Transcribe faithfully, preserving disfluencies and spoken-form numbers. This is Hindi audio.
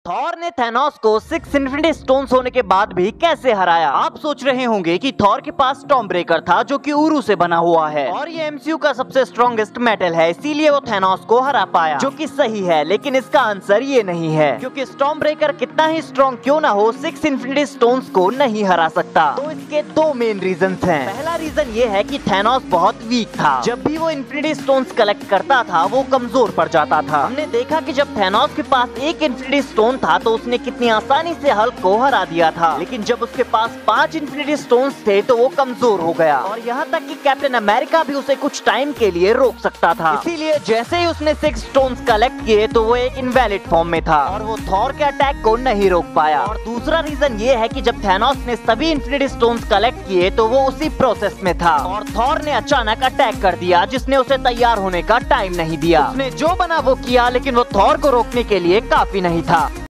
थॉर ने थैनोस को सिक्स इन्फिनिटी स्टोन्स होने के बाद भी कैसे हराया। आप सोच रहे होंगे कि थॉर के पास स्टॉर्म ब्रेकर था जो कि उरू से बना हुआ है और ये एमसीयू का सबसे स्ट्रॉन्गेस्ट मेटल है, इसीलिए वो थैनोस को हरा पाया, जो कि सही है। लेकिन इसका आंसर ये नहीं है, क्योंकि स्टॉर्म ब्रेकर कितना ही स्ट्रॉन्ग क्यों ना हो, सिक्स इन्फिनिटी स्टोन्स को नहीं हरा सकता। तो इसके दो मेन रीजन हैं। पहला रीजन ये है कि थैनोस बहुत वीक था। जब भी वो इन्फिनिटी स्टोन्स कलेक्ट करता था वो कमजोर पड़ जाता था। हमने देखा कि जब थैनोस के पास एक इन्फिनिटी स्टोन था तो उसने कितनी आसानी से हल्क को हरा दिया था, लेकिन जब उसके पास पांच इन्फिनिटी स्टोन्स थे तो वो कमजोर हो गया और यहाँ तक कि कैप्टन अमेरिका भी उसे कुछ टाइम के लिए रोक सकता था। इसीलिए जैसे ही उसने सिक्स स्टोन्स कलेक्ट किए तो वो एक इनवैलिड फॉर्म में था और वो थॉर के अटैक को नहीं रोक पाया। और दूसरा रीजन ये है कि जब थैनोस ने सभी इन्फिनिटी स्टोन्स कलेक्ट किए तो वो उसी प्रोसेस में था और थॉर ने अचानक अटैक कर दिया, जिसने उसे तैयार होने का टाइम नहीं दिया। उसने जो बना वो किया, लेकिन वो थॉर को रोकने के लिए काफी नहीं था।